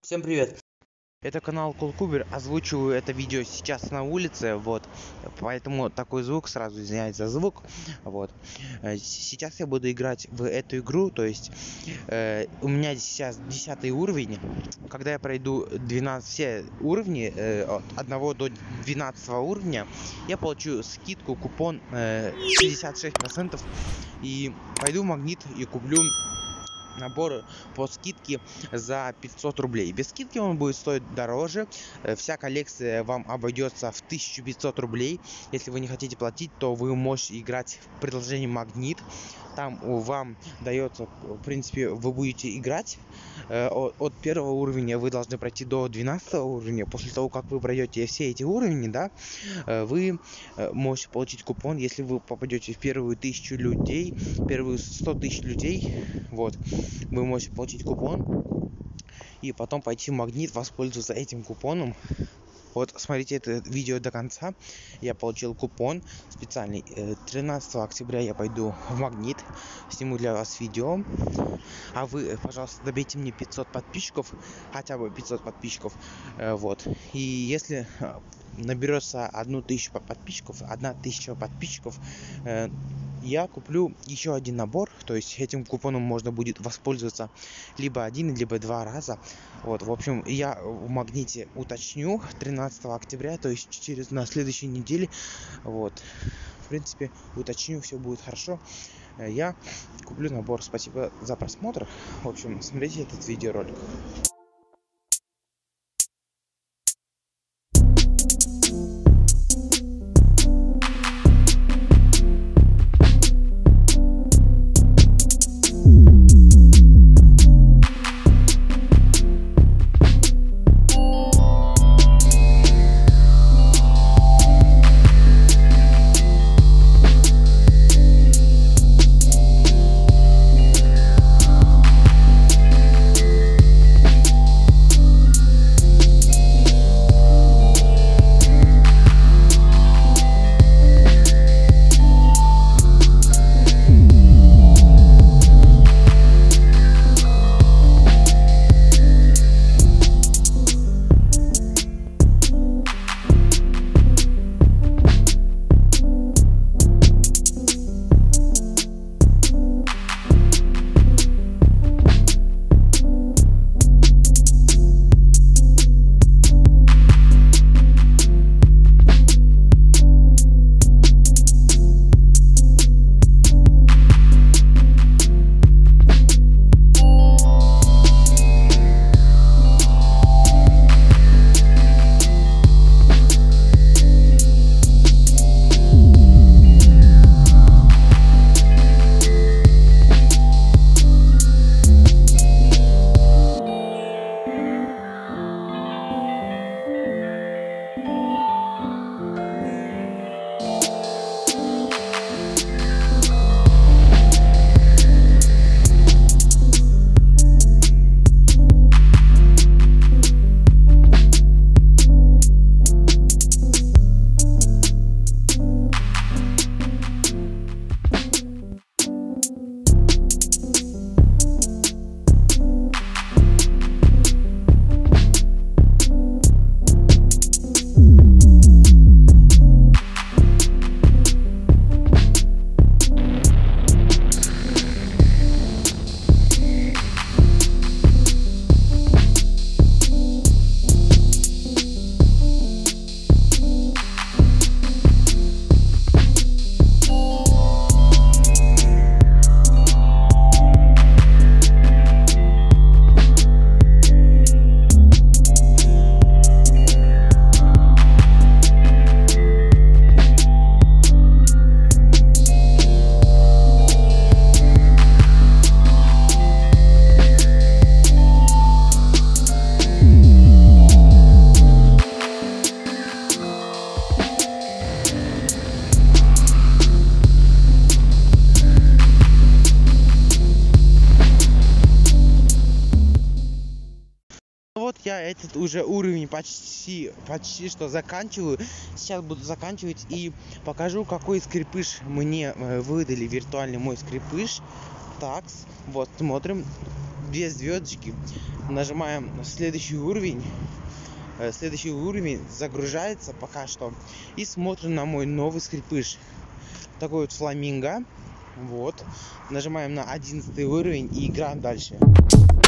Всем привет! Это канал Кулкубер, озвучиваю это видео сейчас на улице, вот, поэтому такой звук, сразу извиняюсь за звук, вот. Сейчас я буду играть в эту игру, то есть у меня сейчас 10 уровень, когда я пройду все уровни, от 1 до 12 уровня, я получу скидку, купон 66%, и пойду в Магнит и куплю набор по скидке за 500 рублей. Без скидки он будет стоить дороже. Вся коллекция вам обойдется в 1500 рублей. Если вы не хотите платить, то вы можете играть в приложении Магнит. Там вам дается, в принципе, вы будете играть от 1 уровня, вы должны пройти до 12 уровня. После того, как вы пройдете все эти уровни, да, вы можете получить купон, если вы попадете в первую 1000 людей, первые 100 тысяч людей, вот, вы можете получить купон и потом пойти в Магнит, воспользоваться этим купоном. Вот, смотрите это видео до конца. Я получил купон специальный. 13 октября я пойду в Магнит, сниму для вас видео. А вы, пожалуйста, добейте мне 500 подписчиков, хотя бы 500 подписчиков. Вот. И если наберется 1000 подписчиков, я куплю еще один набор, то есть этим купоном можно будет воспользоваться либо один, либо 2 раза. Вот, в общем, я в Магните уточню 13 октября, то есть на следующей неделе. Вот, в принципе, уточню, все будет хорошо. Я куплю набор. Спасибо за просмотр. В общем, смотрите этот видеоролик. Вот я этот уже уровень почти что заканчиваю. Сейчас буду заканчивать и покажу, какой скрипыш мне выдали, виртуальный мой скрипыш. Так, вот смотрим, 2 звездочки. Нажимаем следующий уровень. Следующий уровень загружается пока что. И смотрим на мой новый скрипыш. Такой вот фламинго. Вот. Нажимаем на 11 уровень и играем дальше.